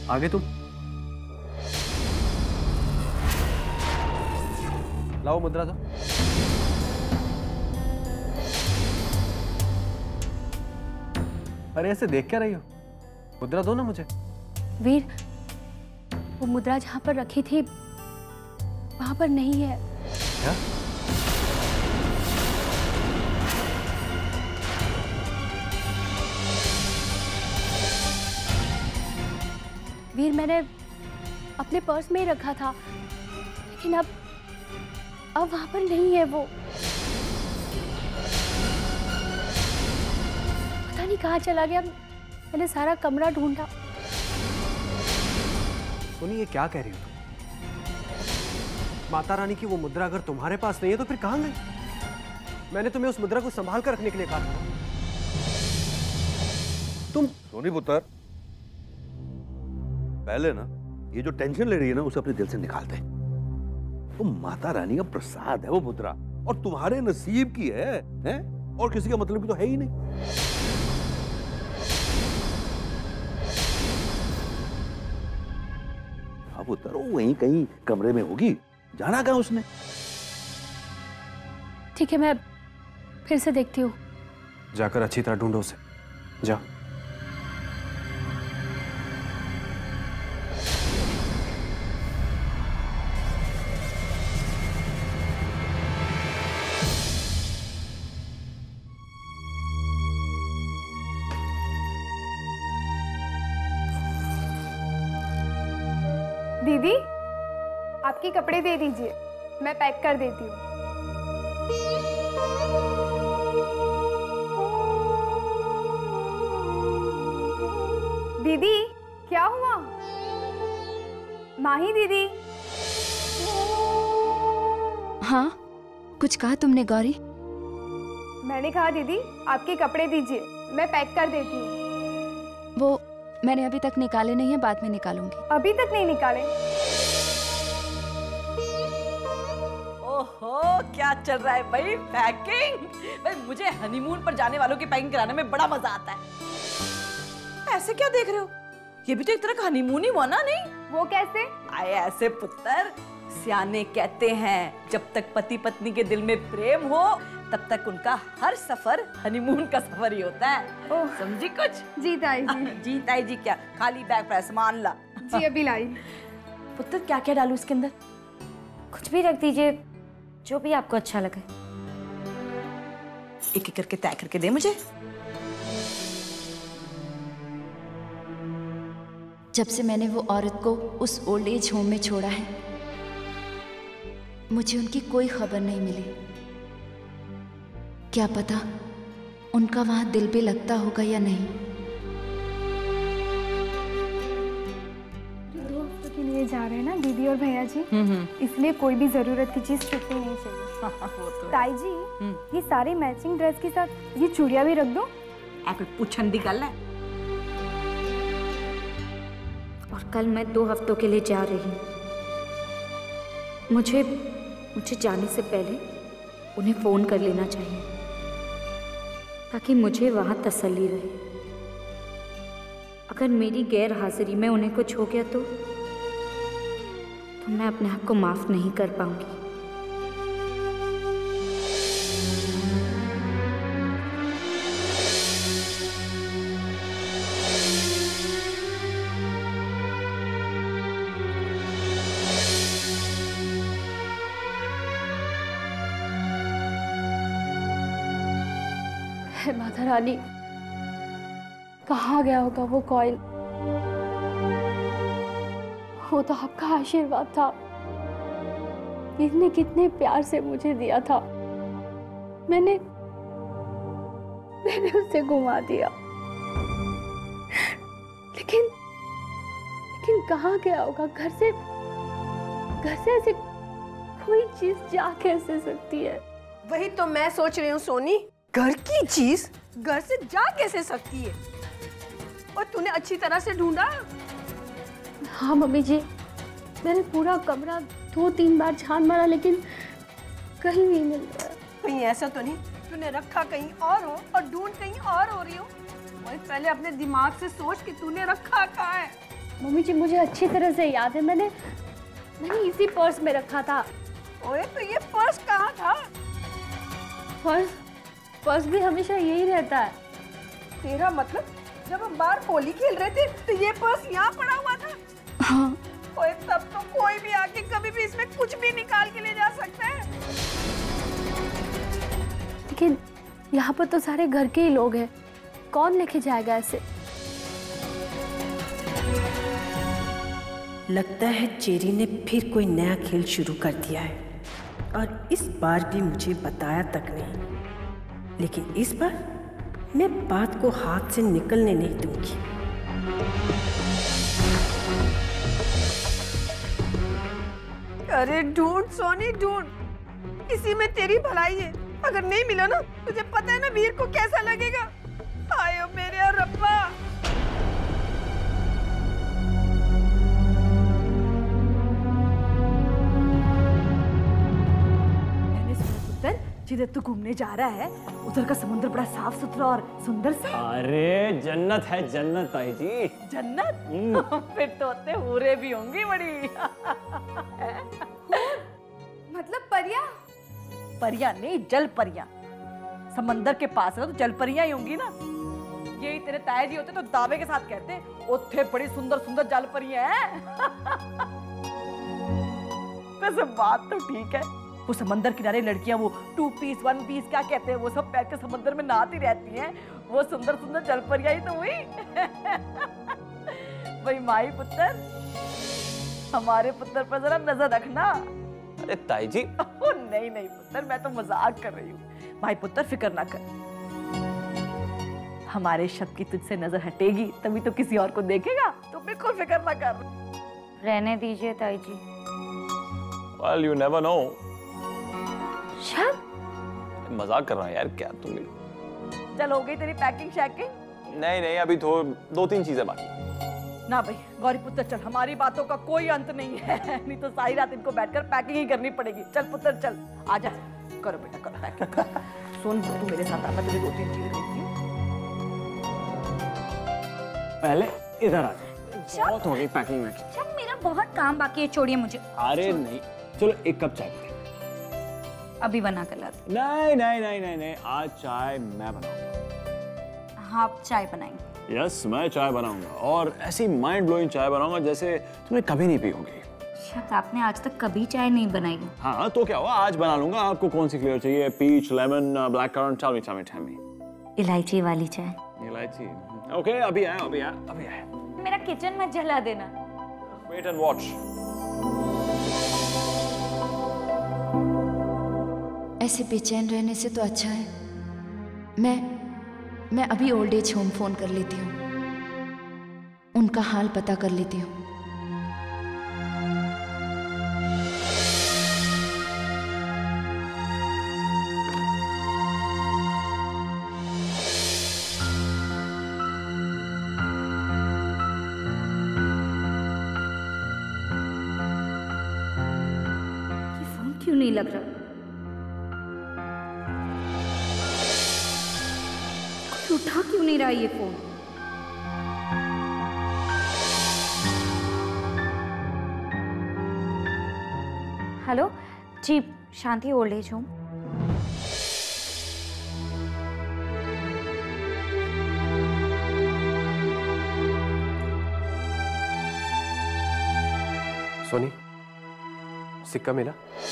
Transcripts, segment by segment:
आगे तुम लाओ मुद्रा दो। अरे ऐसे देख क्या रही हो? मुद्रा दो ना मुझे। वीर, वो मुद्रा जहां पर रखी थी वहां पर नहीं है। क्या? वीर, मैंने अपने पर्स में ही रखा था, लेकिन अब वहां पर नहीं है वो। पता नहीं कहाँ चला गया। मैंने सारा कमरा ढूंढा। सोनी, ये क्या कह रही हो तुम? माता रानी की वो मुद्रा अगर तुम्हारे पास नहीं है तो फिर कहाँ गई? मैंने तुम्हें उस मुद्रा को संभाल कर रखने के लिए कहा था। तुम सोनी पुत्र, पहले ना ये जो टेंशन ले रही है ना उसे अपने दिल से निकाल दे। वो माता रानी का प्रसाद है वो मुद्रा, और तुम्हारे नसीब की है? और किसी का मतलब की तो है ही नहीं। हाँ पुत्र, वो वहीं कहीं कमरे में होगी, जाना कहाँ उसने? ठीक है, मैं फिर से देखती हूँ। जाकर अच्छी तरह ढूंढो उसे, जाओ। दीदी, आपके कपड़े दे दीजिए, मैं पैक कर देती हूँ। दीदी, क्या हुआ? माही दीदी। हाँ, कुछ कहा तुमने गौरी? मैंने कहा दीदी, आपके कपड़े दीजिए, मैं पैक कर देती हूँ। वो मैंने अभी तक निकाले नहीं है, बाद में निकालूंगी। अभी तक नहीं निकाले? ओहो, क्या चल रहा है भाई? पैकिंग? भाई मुझे हनीमून पर जाने वालों की पैकिंग कराने में बड़ा मजा आता है। ऐसे क्या देख रहे हो? ये भी तो एक तरह का हनीमून ही हुआ ना? नहीं, वो कैसे? आए ऐसे पुत्र, सियाने कहते हैं जब तक पति पत्नी के दिल में प्रेम हो तब तक उनका हर सफर हनीमून का सफर ही होता है। समझी कुछ? जी ताई जी। जी ताई जी क्या? खाली बैग पर सामान ला। जी अभी लाई। पुत्र, क्या क्या डालूं इसके अंदर? कुछ भी रख दीजिए, जो भी आपको अच्छा लगे। एक एक करके तय करके दे मुझे। जब से मैंने वो औरत को उस ओल्ड एज होम में छोड़ा है, मुझे उनकी कोई खबर नहीं मिली। क्या पता उनका वहां दिल भी लगता होगा या नहीं। 2 हफ्तों के लिए जा रहे हैं ना दीदी और भैया जी, इसलिए कोई भी जरूरत की चीज छूटनी नहीं चाहिए। वो तो ताई जी, ये सारे मैचिंग ड्रेस के साथ ये चूड़ियां भी रख दो। कोई पूछन दी गल है? और कल मैं 2 हफ्तों के लिए जा रही हूँ। मुझे जाने से पहले उन्हें फोन कर लेना चाहिए, ताकि मुझे वहां तसल्ली रहे। अगर मेरी गैर हाजिरी में उन्हें कुछ हो गया तो मैं अपने आप को माफ नहीं कर पाऊंगी। माता रानी, कहाँ गया होगा वो कॉइल? वो तो आपका आशीर्वाद था, इसने कितने प्यार से मुझे दिया था। मैंने उसे घुमा दिया। लेकिन कहाँ गया होगा? घर से ऐसे कोई चीज जा कैसे सकती है? वही तो मैं सोच रही हूँ सोनी, घर की चीज घर से जा कैसे सकती है? और तूने अच्छी तरह से ढूंढा? हाँ मम्मी जी, मैंने पूरा कमरा 2-3 बार छान मारा, लेकिन कहीं नहीं मिल रहा। कहीं ऐसा तो नहीं तूने रखा कहीं और हो और ढूंढ कहीं और हो रही हो? वही पहले अपने दिमाग से सोच कि तूने रखा कहाँ है। मम्मी जी मुझे अच्छी तरह से याद है, मैंने इसी पर्स में रखा था। ओए तो ये पर्स कहाँ था? पर्स भी हमेशा यही रहता है। तेरा मतलब जब हम बाहर होली खेल रहे थे तो ये पर्स यहाँ पड़ा हुआ था? हाँ। ओए तब तो कोई भी आके कभी भी इसमें कुछ भी निकाल के ले जा सकता है। लेकिन यहाँ पर तो सारे घर के ही लोग हैं, कौन लेके जाएगा ऐसे? लगता है चेरी ने फिर कोई नया खेल शुरू कर दिया है और इस बार भी मुझे बताया तक नहीं। लेकिन इस बार मैं बात को हाथ से निकलने नहीं दूंगी। अरे ढूंढ सोनी ढूंढ, इसी में तेरी भलाई है। अगर नहीं मिला ना, तुझे पता है ना वीर को कैसा लगेगा। आयो मेरे रब्बा। जिधर तू घूमने जा रहा है उधर का समुद्र बड़ा साफ सुथरा और सुंदर सा। अरे जन्नत है जन्नत ताई जी। जन्नत? फिर तो हूरे भी होंगी बड़ी। मतलब परियां? परियां नहीं, जल परियां। समंदर के पास है तो जल परियां ही होंगी ना। यही तेरे ताया जी होते तो दावे के साथ कहते उत्थे बड़ी सुंदर सुंदर जल परियां हैं। वैसे बात तो ठीक है, वो समंदर किनारे लड़कियां वो 2 पीस 1 पीस क्या कहते हैं वो सब पहन के समंदर में नहाती रहती हैं। वो सुंदर सुंदर जल परियां ही तो हुई। भाई माई पुत्र, हमारे पुत्र पर जरा नजर रखना। अरे ताई जी। नहीं नहीं पुत्र, मैं तो मजाक कर रही हूँ। भाई पुत्र फिक्र ना कर, हमारे शब्द की तुझसे नजर हटेगी तभी तो किसी और को देखेगा, तो बिल्कुल फिक्र ना कर। रहने दीजिए ताई जी। Well, you never know. शब मजाक कर रहा है यार, क्या तुम भी। चल हो गई तेरी पैकिंग शैकिंग? नहीं नहीं, अभी तो 2-3 चीजें बाकी। ना भाई गौरी पुत्र चल, हमारी बातों का कोई अंत नहीं है। नहीं तो सारी रात इनको बैठकर पैकिंग ही करनी पड़ेगी। चल पुत्र चल, आजा, करो बेटा करो पैकिंग। सुन तू मेरे साथ आ, मैं तुझे 2-3 चीजें देती हूँ। पहले इधर आ, बहुत हो गई पैकिंग में। शब मेरा बहुत काम बाकी है, छोड़िए मुझे। अरे नहीं, चलो एक कप चाय पीते। अभी बना कर लाती। नहीं नहीं नहीं नहीं नहीं, आज चाय मैं बनाऊंगा। हाँ आप चाय बनाएंगे? यस, मैं चाय बनाऊंगा और ऐसी माइंड ब्लोइंग चाय बनाऊंगा जैसे तुमने कभी नहीं पी होगी। शब आपने आज तक कभी चाय नहीं बनाई। हाँ तो क्या हुआ, आज बना लूंगा। आपको कौन सी फ्लेवर चाहिए? Peach, lemon, black currant? Tell me. इलायची वाली चाय। इलायची? ओके, अभी आया। मेरा किचन मत जला देना। Wait and watch. ऐसे बेचैन रहने से तो अच्छा है मैं अभी ओल्ड एज होम फोन कर लेती हूँ, उनका हाल पता कर लेती हूँ। ये फोन क्यों नहीं लग रहा? उठा क्यों नहीं रहा ये फोन? हेलो जी, Shanti old age home. Soni, सिक्का मिला?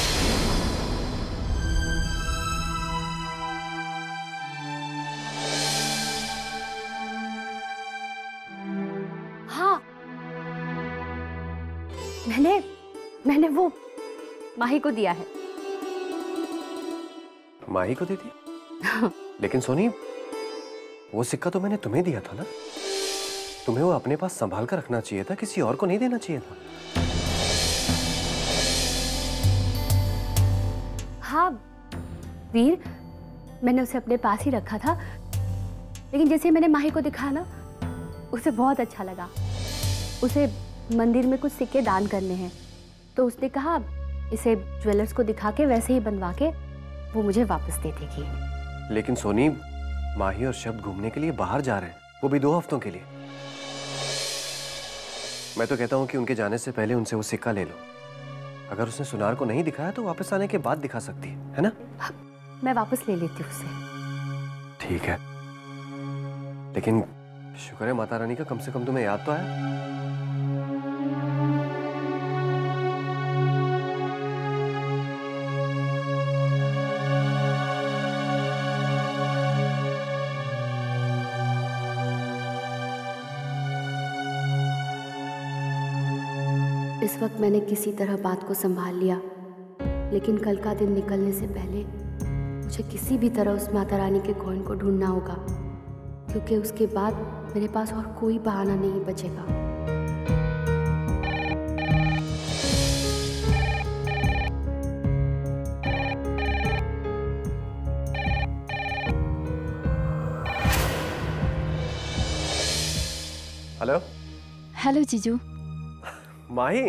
मैंने वो माही को दिया है। माही को दे दिया? लेकिन सोनी, वो सिक्का तो मैंने तुम्हें दिया था ना। तुम्हें वो अपने पास संभाल कर रखना चाहिए था, किसी और को नहीं देना चाहिए था। हाँ वीर, मैंने उसे अपने पास ही रखा था, लेकिन जैसे मैंने माही को दिखाया ना, उसे बहुत अच्छा लगा। उसे मंदिर में कुछ सिक्के दान करने हैं, तो उसने कहा इसे ज्वेलर्स को दिखा के वैसे ही बनवा के वो मुझे वापस दे देगी। लेकिन सोनी, माही और शब्द घूमने के लिए बाहर जा रहे हैं, वो भी 2 हफ्तों के लिए। मैं तो कहता हूँ कि उनके जाने से पहले उनसे वो सिक्का ले लो। अगर उसने सुनार को नहीं दिखाया तो वापस आने के बाद दिखा सकती है ना? मैं वापस ले लेती हूँ उसे। ठीक है, लेकिन शुक्र है माता रानी का कम से कम तुम्हें याद तो आया। इस वक्त मैंने किसी तरह बात को संभाल लिया, लेकिन कल का दिन निकलने से पहले मुझे किसी भी तरह उस माता रानी के कॉइन को ढूंढना होगा, क्योंकि उसके बाद मेरे पास और कोई बहाना नहीं बचेगा। हेलो। हेलो जीजू। माही,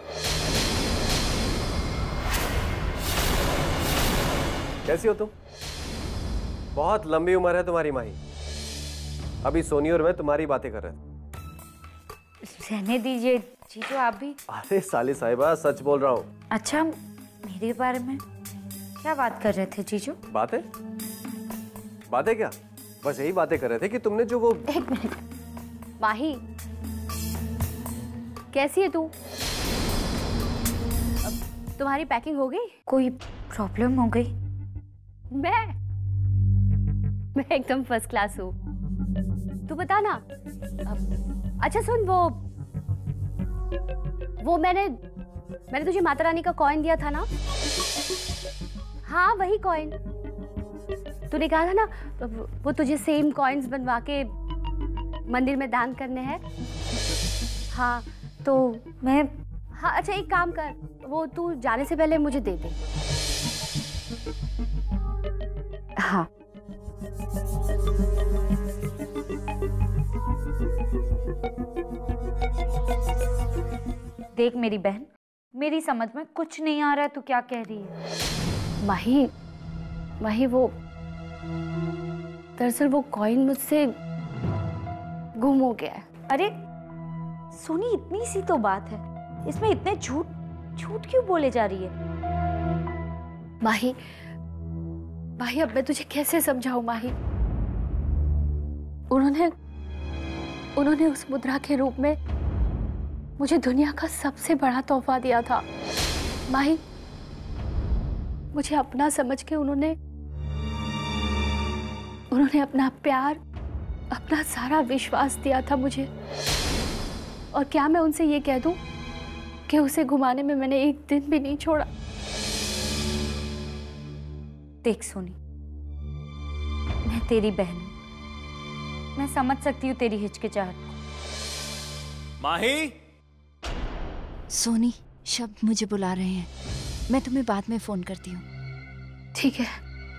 कैसी हो तुम? बहुत लंबी उम्र है तुम्हारी माही। अभी सोनी और मैं तुम्हारी बातें कर रहे थे। रहने दीजिए जीजू, आप भी। अरे साली साहिबा, सच बोल रहा हूँ। अच्छा, मेरे बारे में क्या बात कर रहे थे जीजू? बातें? बातें क्या? बस यही बातें कर रहे थे कि तुमने जो वो। एक मिनट माही, कैसी है तू? तुम्हारी पैकिंग हो गई? कोई प्रॉब्लम हो गई? मैं एकदम फर्स्ट क्लास हूँ। तू बता ना। अच्छा सुन, वो मैंने तुझे माता रानी का कॉइन दिया था ना? हाँ वही कॉइन। तूने कहा था ना वो तुझे सेम कॉइन्स बनवा के मंदिर में दान करने हैं। हाँ तो मैं, हाँ अच्छा एक काम कर, वो तू जाने से पहले मुझे दे दे। हाँ देख मेरी बहन, मेरी समझ में कुछ नहीं आ रहा है, तू क्या कह रही है? माही वो दरअसल वो कॉइन मुझसे गुम हो गया है। अरे सोनी, इतनी सी तो बात है, इसमें इतने झूठ क्यों बोले जा रही है? माही अब मैं तुझे कैसे समझाऊं माही? उन्होंने उस मुद्रा के रूप में मुझे दुनिया का सबसे बड़ा तोहफा दिया था। माही, मुझे अपना समझ के उन्होंने अपना प्यार, अपना सारा विश्वास दिया था मुझे। और क्या मैं उनसे ये कह दूं कि उसे घुमाने में मैंने एक दिन भी नहीं छोड़ा? देख सोनी, मैं तेरी बहन हूं, मैं समझ सकती हूँ तेरी हिचकिचाहट को। माही। सोनी, शब्द मुझे बुला रहे हैं, मैं तुम्हें बाद में फोन करती हूँ। ठीक है।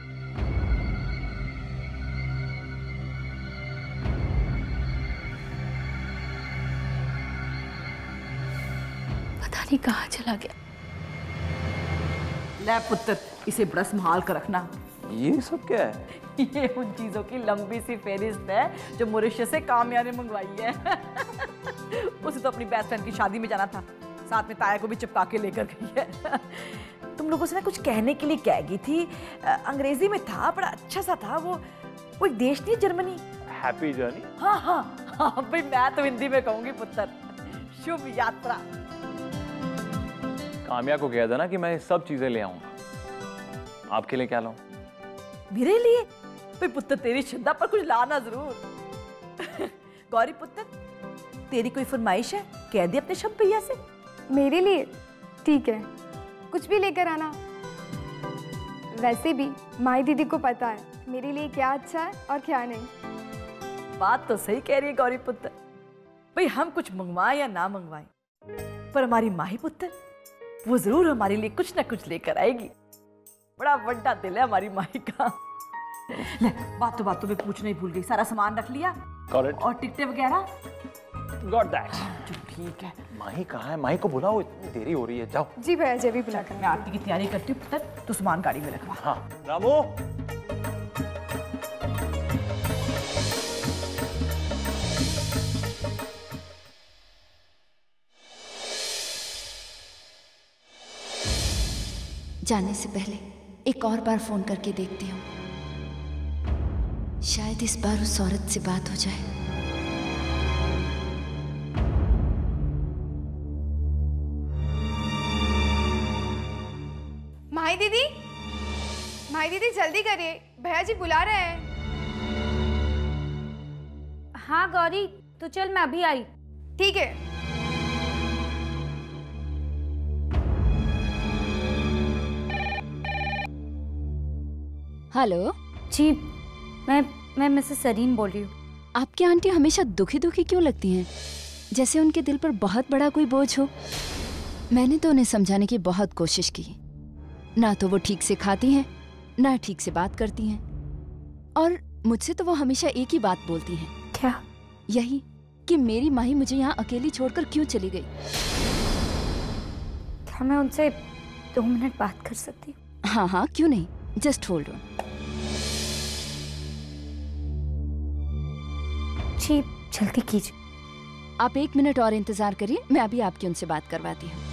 पता नहीं कहाँ चला गया। ले पुत्र, इसे बड़ा संभाल कर रखना। ये सब क्या है? ये उन चीजों की लंबी सी फेरिस्त है जो मॉरिशस से काम्या ने मंगवाई है। उसे तो अपनी बेस्ट फ्रेंड की शादी में जाना था, साथ में ताया को भी चिपका के लेकर गई है। तुम लोगों से ना कुछ कहने के लिए कह गई थी, अंग्रेजी में था, बड़ा अच्छा सा था। वो एक देश नहीं, जर्मनी। Happy journey. हाँ हाँ हाँ भाई, मैं तो हिंदी में कहूंगी पुत्र, शुभ यात्रा। काम्या को कह देना कि मैं सब चीजें ले आऊंगा। आपके लिए क्या लाऊं? मेरे लिए? भाई पुत्र, तेरी श्रद्धा पर कुछ लाना जरूर। गौरी पुत्र, तेरी कोई फरमाइश है? कह दे अपने शब भैया से। मेरे लिए? ठीक है, कुछ भी लेकर आना। वैसे भी माई दीदी को पता है मेरे लिए क्या अच्छा है और क्या नहीं। बात तो सही कह रही है गौरी पुत्र। भाई हम कुछ मंगवाएं या ना मंगवाएं, पर हमारी माही पुत्र वो जरूर हमारे लिए कुछ ना कुछ लेकर आएगी। बड़ा बड़ा दिल है हमारी माही का। ले, बातों बातों में पूछना ही भूल गई, सारा सामान रख लिया? Got it. और टिकटें वगैरह? Got that. ठीक है। माही कहाँ है? माही को बुलाओ, इतनी देरी हो रही है। जाओ। जी भैया जी, अभी बुला कर। मैं आरती की तैयारी करती हूँ पुत्र, तो सामान गाड़ी में रखवा। हाँ रामू। जाने से पहले एक और बार फोन करके देखती हूँ, शायद इस बार उस औरत से बात हो जाए। माही दीदी, माही दीदी जल्दी करिए, भैया जी बुला रहे हैं। हाँ गौरी, तो चल मैं अभी आई। ठीक है। हेलो जी, मैं मिसेस सरीन बोल रही हूँ। आपकी आंटी हमेशा दुखी दुखी क्यों लगती हैं? जैसे उनके दिल पर बहुत बड़ा कोई बोझ हो। मैंने तो उन्हें समझाने की बहुत कोशिश की, ना तो वो ठीक से खाती हैं, ना ठीक से बात करती हैं, और मुझसे तो वो हमेशा एक ही बात बोलती हैं। क्या? यही कि मेरी माही मुझे यहाँ अकेली छोड़कर क्यों चली गई। क्या मैं उनसे 2 मिनट बात कर सकती हूँ? हाँ हाँ, क्यों नहीं, जस्ट होल्ड ऑन। जी जल्दी कीजिए। आप 1 मिनट और इंतजार करिए, मैं अभी आपकी उनसे बात करवाती हूँ।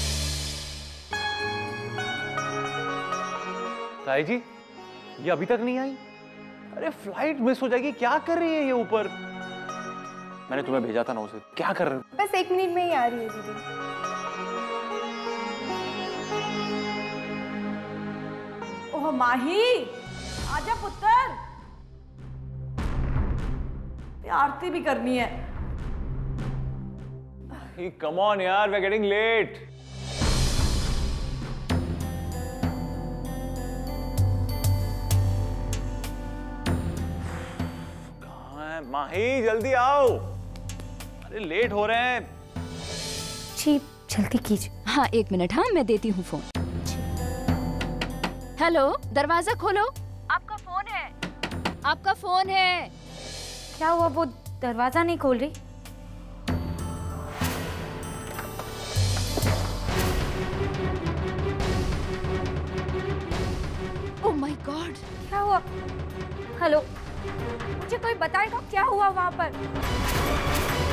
ताई जी, ये अभी तक नहीं आई? अरे फ्लाइट मिस हो जाएगी, क्या कर रही है ये ऊपर? मैंने तुम्हें भेजा था ना उसे, क्या कर रहे हो? बस 1 मिनट में ही आ रही है दीदी। ओह माही, आजा पुत्र, आरती भी करनी है। कम ऑन यार, वी आर गेटिंग लेट। कहाँ है माही, जल्दी आओ, अरे लेट हो रहे हैं। जी जल्दी कीजिए। हाँ 1 मिनट, हाँ मैं देती हूँ फोन। हेलो, दरवाजा खोलो। आपका फोन है। आपका फोन है। क्या हुआ, वो दरवाजा नहीं खोल रही? ओह माय गॉड, क्या हुआ? हेलो, मुझे कोई बताएगा क्या हुआ वहां पर?